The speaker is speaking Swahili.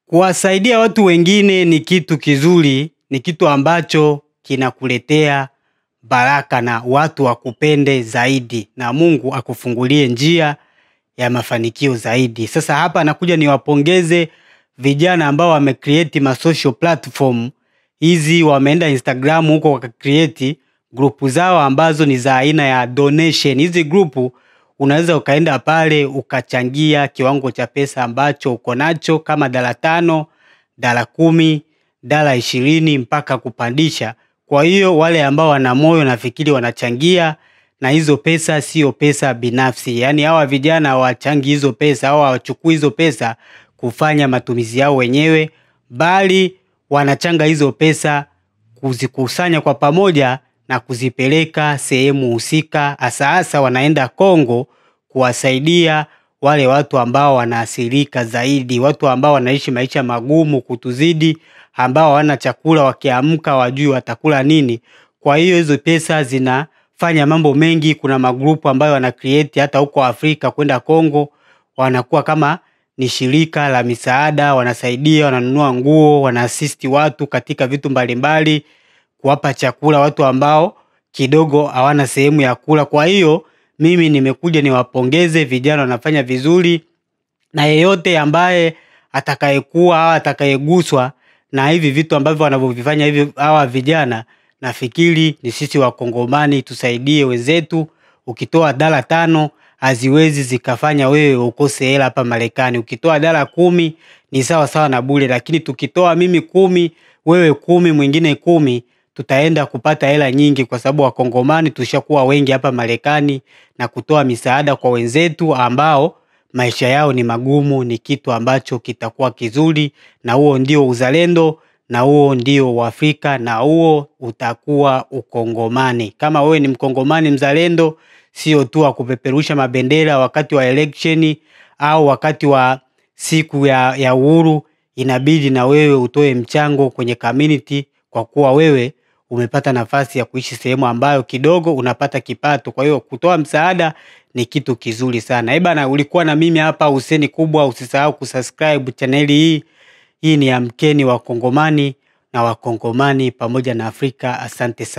Kuwasaidia watu wengine ni kitu kizuri, ni kitu ambacho kinakuletea baraka na watu wakupende zaidi na Mungu akufungulie njia ya mafanikio zaidi. Sasa hapa nakuja niwapongeze vijana ambao wamecreate ma social platform. Hizi wameenda Instagram huko wakacreate grupu zao ambazo ni za aina ya donation. Hizi grupu unaweza ukaenda pale ukachangia kiwango cha pesa ambacho uko nacho kama $5, $10, $20 mpaka kupandisha. Kwa hiyo wale ambao wana moyo nafikiri wanachangia, na hizo pesa sio pesa binafsi. Yaani hawa vijana hawachangi hizo pesa au hawachukui hizo pesa kufanya matumizi yao wenyewe, bali wanachanga hizo pesa kuzikusanya kwa pamoja na kuzipeleka sehemu husika. Hasa wanaenda Kongo kuwasaidia wale watu ambao wanaathirika zaidi, watu ambao wanaishi maisha magumu kutuzidi, ambao hawana chakula, wakiamka hawajui watakula nini. Kwa hiyo hizo pesa zinafanya mambo mengi. Kuna magrupu ambayo wana create hata huko Afrika kwenda Kongo, wanakuwa kama ni shirika la misaada, wanasaidia, wananunua nguo, wanaasisti watu katika vitu mbalimbali, kuwapa chakula watu ambao kidogo hawana sehemu ya kula. Kwa hiyo mimi nimekuja niwapongeze vijana, wanafanya vizuri, na yeyote ambaye atakayekuwa au atakayeguswa na hivi vitu ambavyo wanavyovifanya hivi hawa vijana, nafikiri ni sisi Wakongomani tusaidie wenzetu. Ukitoa $5 haziwezi zikafanya wewe ukose hela hapa Marekani. Ukitoa $10 ni sawa sawa na bure, lakini tukitoa mimi 10, wewe 10, mwingine 10, tutaenda kupata hela nyingi, kwa sababu Wakongomani tushakuwa wengi hapa Marekani, na kutoa misaada kwa wenzetu ambao maisha yao ni magumu ni kitu ambacho kitakuwa kizuri, na huo ndio uzalendo, na huo ndio Uafrika, na huo utakuwa ukongomani. Kama wewe ni Mkongomani mzalendo, sio tu wa kupeperusha mabendera wakati wa election au wakati wa siku ya uhuru, inabidi na wewe utoe mchango kwenye community, kwa kuwa wewe umepata nafasi ya kuishi sehemu ambayo kidogo unapata kipato. Kwa hiyo kutoa msaada ni kitu kizuri sana. Bana, ulikuwa na mimi hapa Hussein Kubwa. Usisahau kusubscribe channel hii. Hii ni Amkeni Wakongomani na Wakongomani pamoja na Afrika. Asante sana.